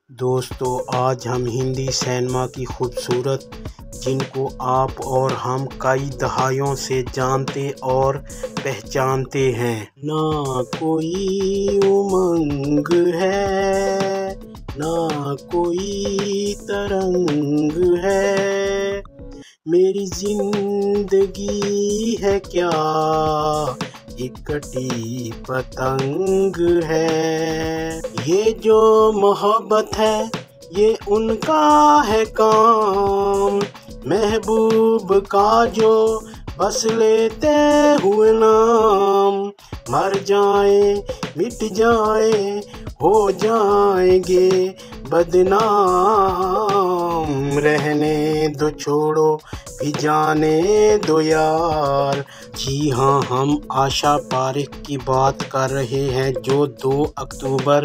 दोस्तों, आज हम हिंदी सिनेमा की खूबसूरत, जिनको आप और हम कई दहाइयों से जानते और पहचानते हैं। ना कोई उमंग है, ना कोई तरंग है, मेरी जिंदगी है क्या एक कटी पतंग है। ये जो मोहब्बत है ये उनका है काम, महबूब का जो बस लेते हुए नाम। मर जाए मिट जाए हो जाएंगे बदनाम, रहने दो छोड़ो भी जाने दो यार। जी हाँ, हम आशा पारेख की बात कर रहे हैं, जो 2 अक्टूबर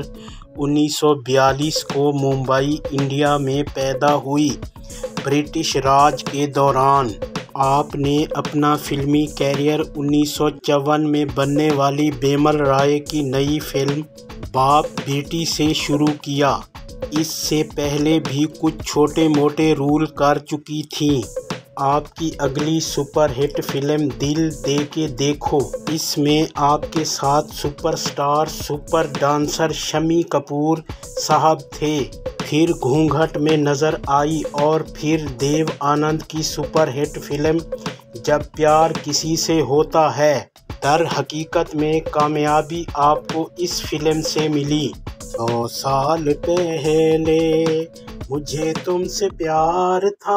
1942 को मुंबई, इंडिया में पैदा हुई। ब्रिटिश राज के दौरान आपने अपना फिल्मी कैरियर 1954 में बनने वाली बेमल राय की नई फिल्म बाप बेटी से शुरू किया। इससे पहले भी कुछ छोटे मोटे रोल कर चुकी थीं। आपकी अगली सुपरहिट फिल्म दिल दे के देखो, इसमें आपके साथ superstar super dancer Shammi Kapoor साहब थे। फिर घूंघट में नजर आई और फिर देव आनंद की सुपरहिट फिल्म जब प्यार किसी से होता है। दर हकीकत में कामयाबी आपको इस फिल्म से मिली। 100 साल पहले मुझे तुमसे प्यार था,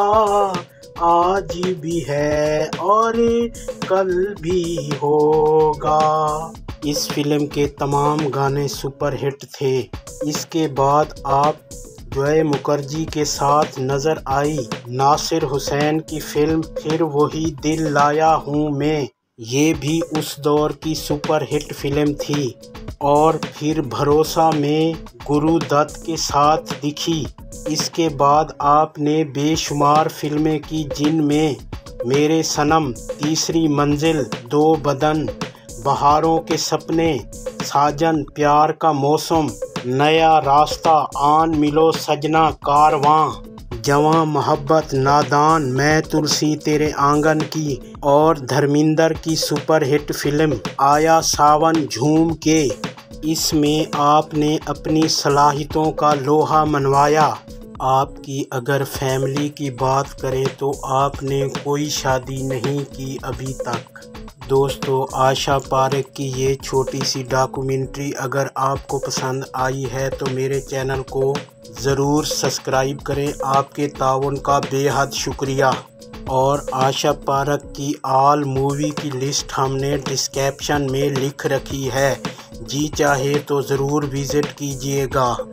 आज भी है और कल भी होगा। इस फिल्म के तमाम गाने सुपरहिट थे। इसके बाद आप जॉय मुखर्जी के साथ नजर आई नासिर हुसैन की फिल्म फिर वही दिल लाया हूँ मैं। ये भी उस दौर की सुपरहिट फिल्म थी। और फिर भरोसा में गुरु दत्त के साथ दिखी। इसके बाद आपने बेशुमार फिल्में की, जिनमें मेरे सनम, तीसरी मंजिल, 2 बदन, बहारों के सपने, साजन, प्यार का मौसम, नया रास्ता, आन मिलो सजना, कारवां, जवां, मोहब्बत, नादान, मैं तुलसी तेरे आंगन की, और धर्मिंदर की सुपरहिट फिल्म आया सावन झूम के। इसमें आपने अपनी सलाहियतों का लोहा मनवाया। आपकी अगर फैमिली की बात करें तो आपने कोई शादी नहीं की अभी तक। दोस्तों, आशा पारेख की ये छोटी सी डॉक्यूमेंट्री अगर आपको पसंद आई है तो मेरे चैनल को ज़रूर सब्सक्राइब करें। आपके ताउन का बेहद शुक्रिया। और आशा पारेख की ऑल मूवी की लिस्ट हमने डिस्क्रिप्शन में लिख रखी है, जी चाहे तो ज़रूर विज़िट कीजिएगा।